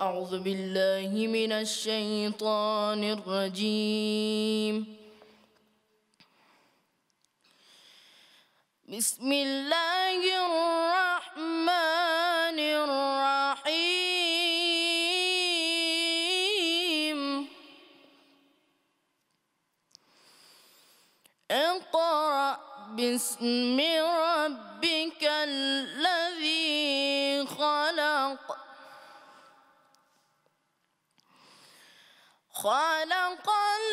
أعوذ بالله من الشيطان الرجيم. بسم الله الرحمن الرحيم. اقرأ باسم ربك الذي خلق. خلق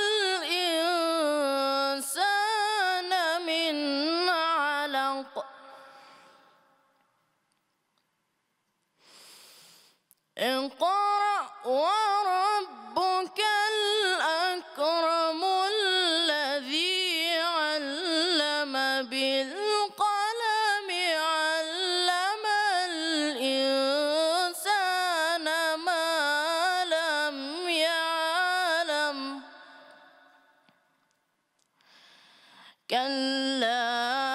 الإنسان من علق. اقرأ وربك الأكرم الذي علم بالقلم علم الإنسان ما لم يعلم. كلا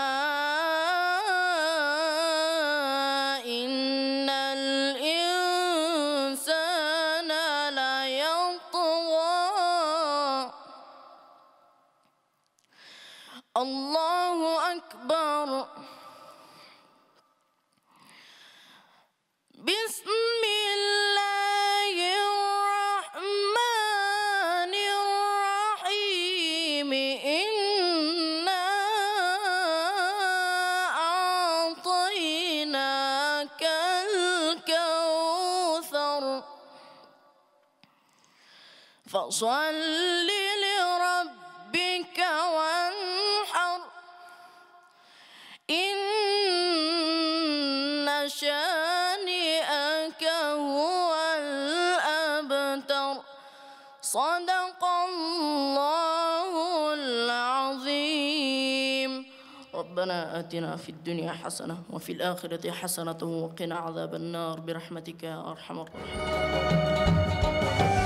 إن الإنسان ليطغى. الله أكبر. بسم الله الرحمن الرحيم. إنا أعطيناك الكوثر فصل لربك وانحر. إن شانئك هو الأبتر. صدق الله العظيم. ربنا آتنا في الدنيا حسنة وفي الآخرة حسنة وقنا عذاب النار برحمتك يا أرحم الراحمين.